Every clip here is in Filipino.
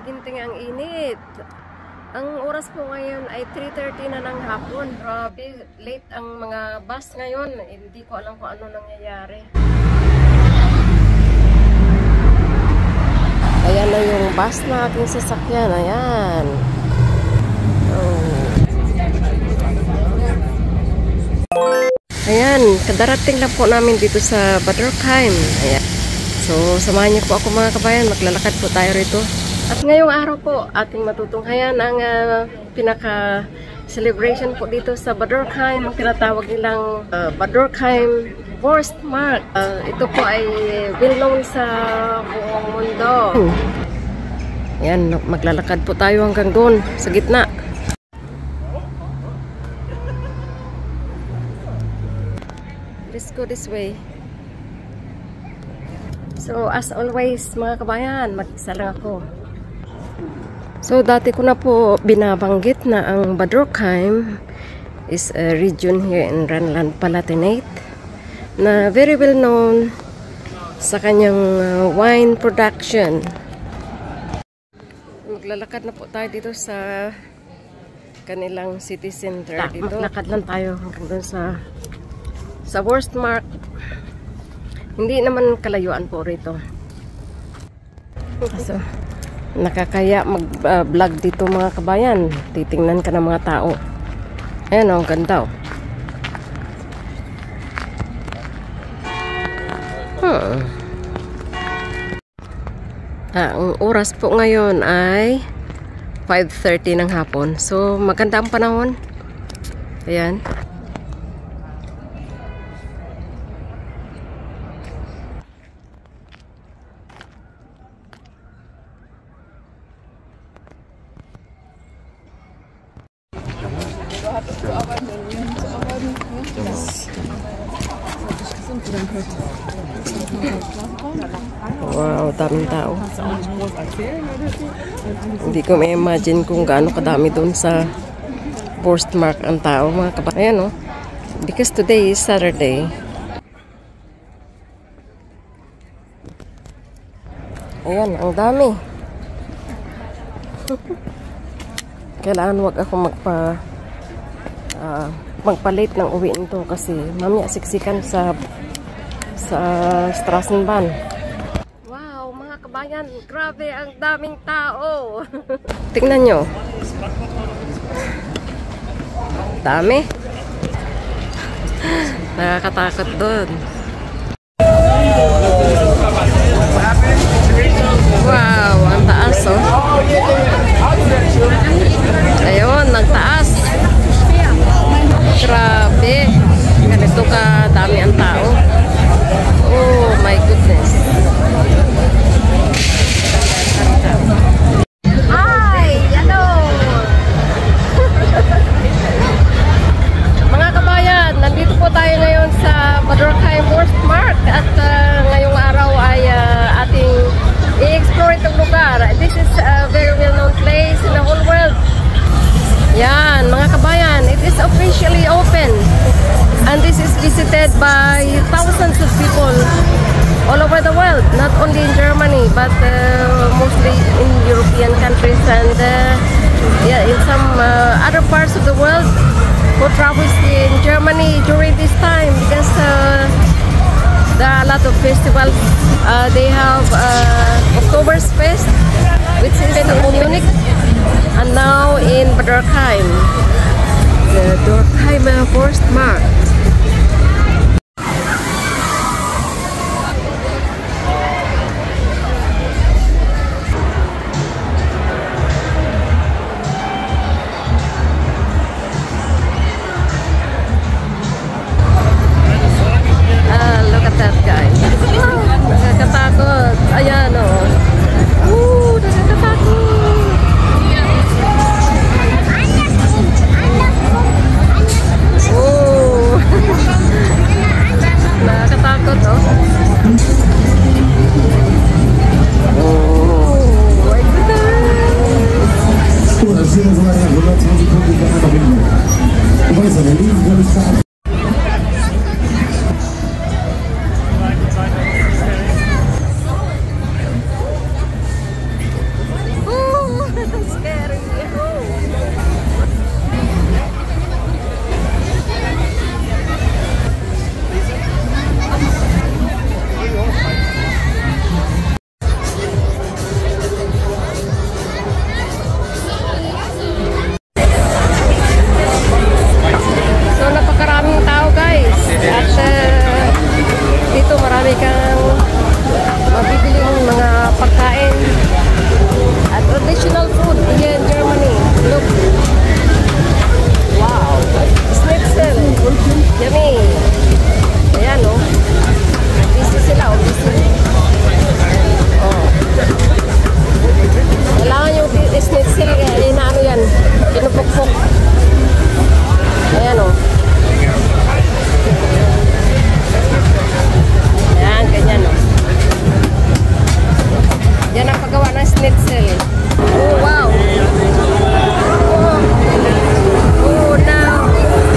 Ginting ang init. Ang oras po ngayon ay 3:30 na ng hapon. Grabe, late ang mga bus ngayon. Hindi ko alam kung ano nangyayari. Ayan na yung bus na ating sasakyan. Ayan. Ayan, kadarating lang po namin dito sa Bad Dürkheim. Ayan. So, samahan niyo po ako mga kabayan. Maglalakad po tayo rito. At ngayong araw po, ating matutunghayan ang pinaka-celebration po dito sa Bad Dürkheim. Ang tinatawag nilang Bad Dürkheim Wurstmarkt. Ito po ay well-known sa buong mundo. Ayan, maglalakad po tayo hanggang doon, sa gitna. Let's go this way. So, as always, mga kabayan, mag-isa lang ako. So, dati ko na po binabanggit na ang Bad Dürkheim is a region here in Rhineland-Palatinate na very well known sa kanyang wine production. Maglalakad na po tayo dito sa kanilang city center. Dito, maglakad lang tayo hanggang doon sa Wurstmarkt. Hindi naman kalayuan po rito. So, nakakaya mag-vlog dito mga kabayan. Titingnan ka ng mga tao. Ayan o, ang ganda o. Ang oras po ngayon ay 5:30 ng hapon. So, maganda ang panahon. Ayan. Wow, daming tao. Hindi ko ma-imagine kung gaano kadami doon sa Wurstmarkt ang tao, mga kabayan. Ayan, no? Because today is Saturday. Ayan, ang dami. Kailangan wag ako magpalit ng uwi nito kasi mamaya siksikan sa Straßenbahn. Wow, mga kabayan, grabe ang daming tao. Tingnan nyo. Dami. Nakakatakot doon. Wow, ang taas oh. Ayun, nagtaas. Grabe. Ganito ka dami ang tao. Oh my goodness. Hi! Hello! Mga kabayan, nandito po tayo ngayon sa Bad Dürkheim Wurstmarkt at ngayong araw ay ating i-explore itong lugar. This is a very well-known place in the whole world. Yan, mga kabayan, it is officially open and this is visited by thousands of people all over the world, not only in Germany but mostly in European countries and yeah, in some other parts of the world who travels in Germany during this time because there are a lot of festivals. They have Oktoberfest, which is in Munich, and now in Bad Dürkheim, the Dürkheimer Wurstmarkt. Look at that guy. Nakakatakot. Ayan o. Nakakatakot. Nakakatakot o. My goodness. marami kang mabibiling mga pagkain at traditional food here in Germany. Look. Wow. Schnitzel. Yummy. Ayan, oh. Busy sila, oh. Busy. Oh. Kailangan yung schnitzel, ano yan, pinupukpok. Ayan, oh. Ayan, ganyan, oh. Yan ang paggawa ng schnitzel. Oh, wow. Oh. Oh, now.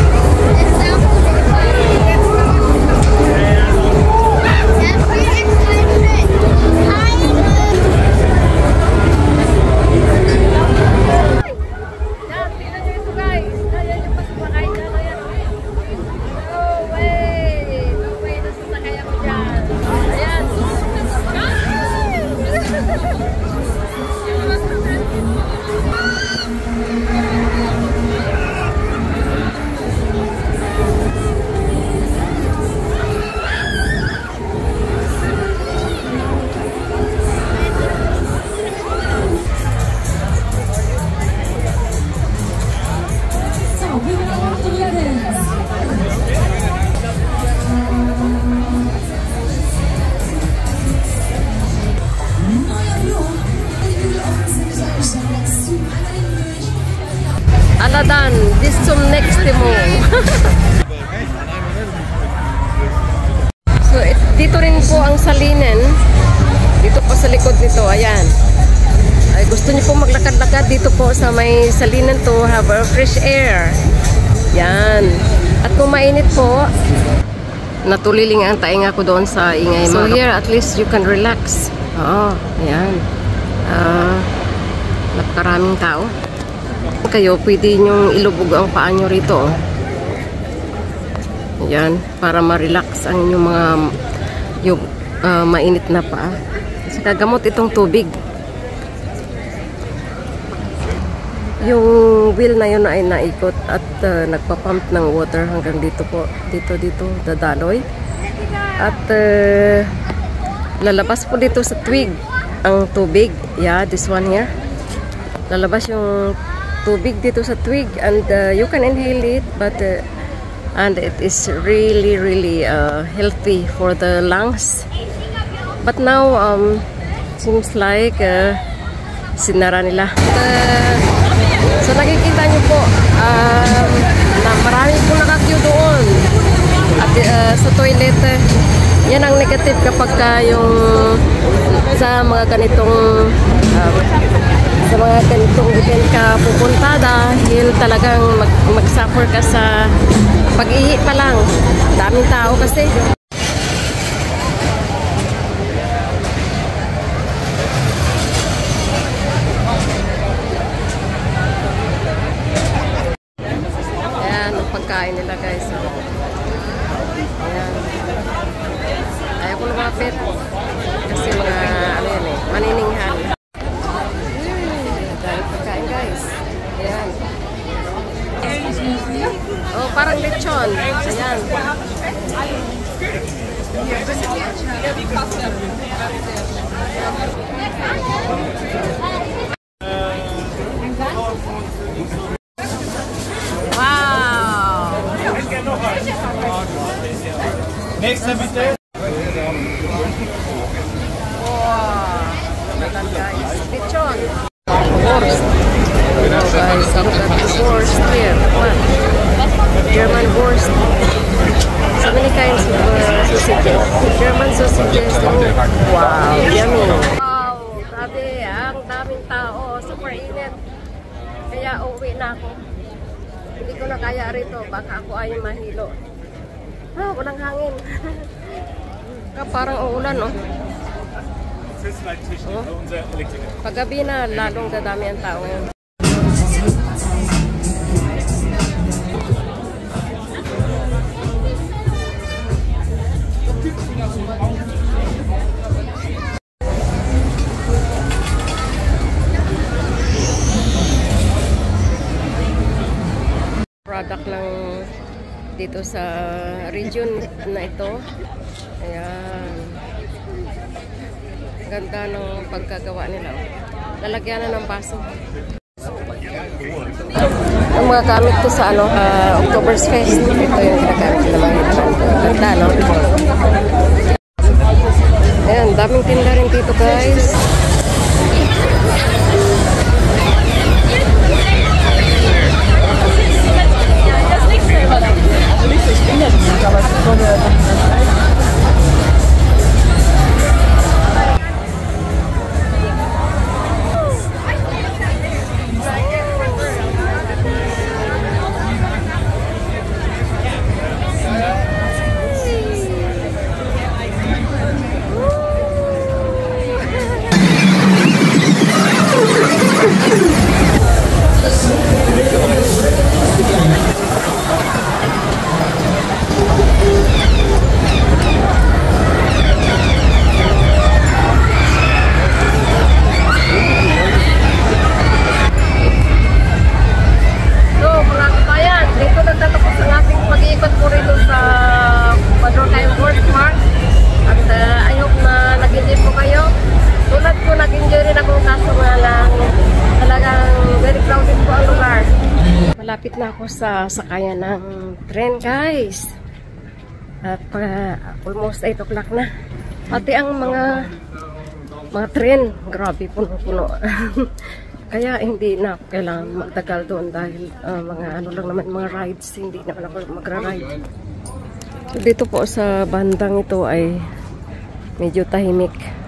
Aladan, this zum next mo. So, dito rin po ang salinan. Dito po sa likod nito, ayan. Ay, gusto niyo po maglakad-lakad dito po sa may salinan to have a fresh air. Yan. At kung mainit po, natuliling ang tainga ko doon sa ingay. So here, at least you can relax. Oo, ayan. Napakaraming tao. Kayo, pwede nyong ilubog ang paa nyo rito. Yan, para ma-relax ang inyong mga yung, mainit na paa. Saka gamot itong tubig. Yung wheel na yun ay naikot at nagpapump ng water hanggang dito po. Dito, dadaloy. At lalabas po dito sa twig ang tubig. Yeah, this one here. Lalabas yung tubig dito sa twig and you can inhale it, but and it is really healthy for the lungs. But now seems like sinara nila. So nakikita nyo po na marami po naka-queue doon at sa toilet. Yan ang negative kapag yung sa mga ganitong event ka pupunta, dahil talagang mag-suffer ka sa pag-ihi pa lang. Daming tao kasi. Ayan ang pagkain nila, guys. Ayan. Ayaw ko lumapit kasi mga ano yan eh, manininghan. Ayan. Oh, parang lechon. Ayan. Wow! Nächster bitte. Wow! Guys, lechon. Wurst. Guys, look at the wurst here. German wurst. So many kinds of sausages. German sausages. Wow, yummy. Wow, grabe. Ang daming tao. Super init. Kaya uuwi na ako. Hindi ko na kaya rito. Baka ako ay mahilo. Walang hangin. Parang uulan, oh. Paggabi na, lalong dadami ang tao ngayon. Product lang dito sa region na ito. Ayan. ganda ng pagkagawa nila. Lalagyan na ng baso. Ang mga gamit ko sa October's Fest. Ito yung ginagamit ng mga hidrant. Ganda, no? Ayan, daming tinda rin dito, guys. Malapit na ako sa sakayan ng tren, guys. At almost 8 o'clock na. Pati ang mga tren, grabe, puno-puno. Kaya hindi na kailangan magtagal doon dahil mga lang naman, mga rides, hindi na ako magra-ride. So, dito po sa bandang ito ay medyo tahimik.